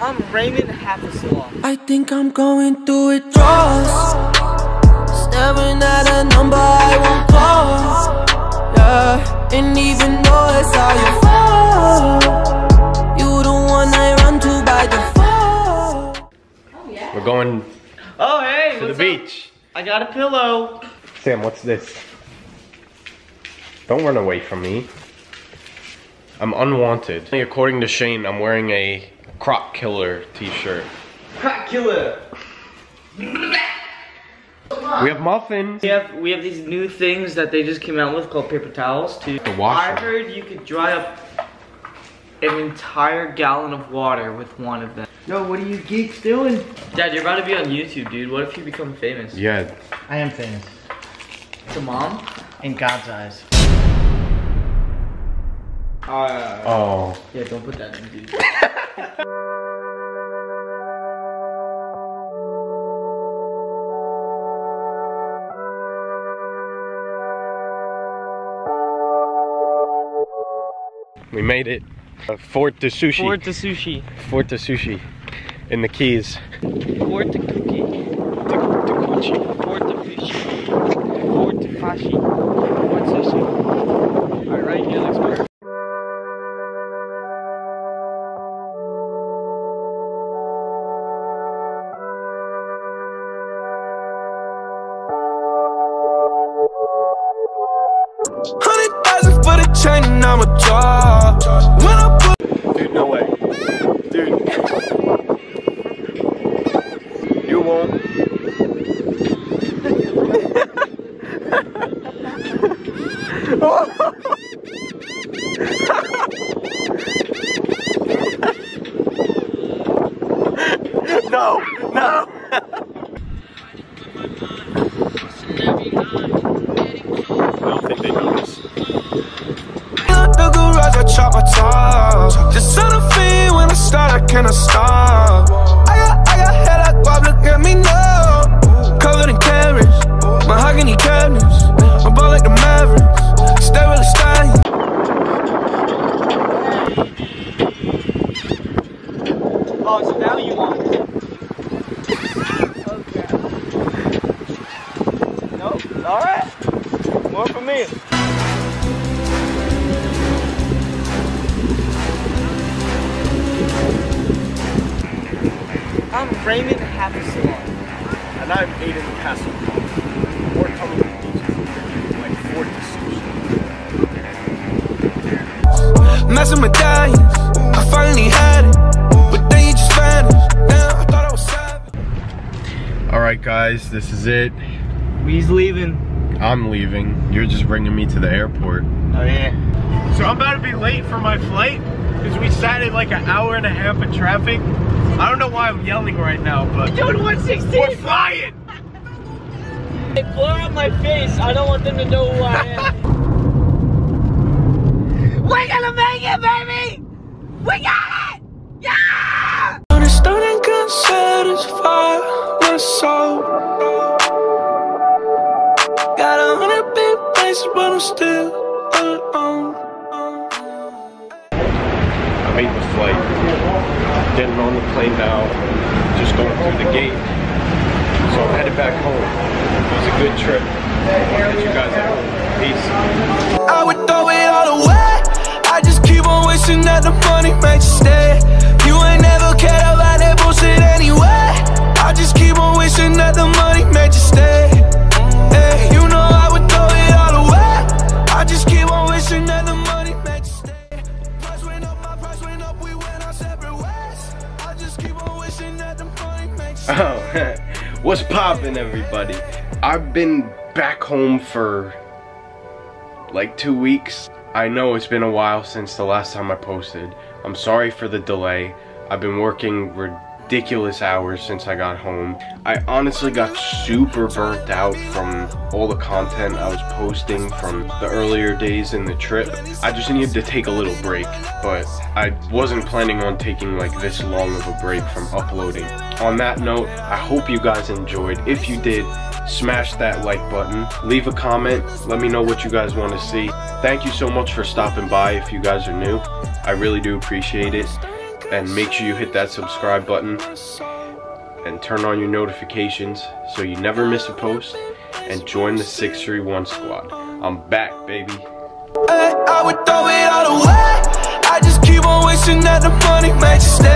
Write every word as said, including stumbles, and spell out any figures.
I'm Raymond Hafizallah. I think I'm going through it draws, staring at a number I won't call. Yeah, and even though it's all your fault, you the one I run to by default. Oh yeah. We're going Oh hey, to the beach. I got a pillow. Sam, what's this? Don't run away from me. I'm unwanted. According to Shane, I'm wearing a Croc Killer t-shirt. Croc Killer. We have muffins. We have we have these new things that they just came out with called paper towels too. To wash I them. heard you could dry up an entire gallon of water with one of them. Yo, what are you geeks doing? Dad, you're about to be on YouTube, dude. What if you become famous? Yeah. I am famous. To mom? In God's eyes. Uh, Oh. yeah, don't put that in, dude. We made it. Uh, Fort de Sushi. Fort de Sushi. Fort de Sushi. In the Keys. Fort de Cookie. De, de Gucci. Fort de Fishy. Fort de Fashi. Fort Sushi. Alright, right here looks better. Hundred thousand for the chain and I'm a job. When I put Dude, no way. Dude. You won't. No, no. I don't think they notice. the garage, I chop my top. Just on a fiend when I start, I cannot stop. I got, I got head like Bob, look at me now. Covered in carrots, mahogany cabinets. I'm ball like the Mavericks, stay really styling. Oh, so now you want it. Okay. Nope. Alright. More for me. I'm Raymond Hafizallah. And I'm Aiden Castle. We're coming to the beaches like Fort de Sushi. Massive medallions, I finally had it, but then you just vanished. Damn, I thought I was savage. Alright guys, this is it. We's leaving. I'm leaving. You're just bringing me to the airport. Oh yeah. So I'm about to be late for my flight because we sat in like an hour and a half of traffic. I don't know why I'm yelling right now, but Dude, one sixteen! we're flying! They blur out my face. I don't want them to know who I am. We're gonna make it, baby! We got it! Yeah! Understanding can satisfy my soul. Got a hundred big places, but I'm still alone. I made the flight. Getting on the plane now. Just going through the gate. So I'm headed back home. It was a good trip. I'll catch you guys at home. Peace. I would throw it all away. I just keep on wishing that the money made you stay. You ain't never cared about that bullshit anyway. I just keep on wishing that the money made you stay. Hey, you know I would throw it all away. I just keep on wishing that the money made you stay. Price went up, my price went up, we went our separate ways. I just keep on wishing that the money made you stay. Oh, what's poppin', everybody? I've been back home for like two weeks. I know it's been a while since the last time I posted. I'm sorry for the delay. I've been working ridiculous hours since I got home. I honestly got super burnt out from all the content I was posting from the earlier days in the trip. I just needed to take a little break, but I wasn't planning on taking like this long of a break from uploading. On that note, I hope you guys enjoyed. If you did, smash that like button, leave a comment, let me know what you guys want to see. Thank you so much for stopping by if you guys are new. I really do appreciate it. And make sure you hit that subscribe button and turn on your notifications so you never miss a post, and join the six three one squad. I'm back, baby. I, I would throw it all away. I just keep on wishing that the money made you stay.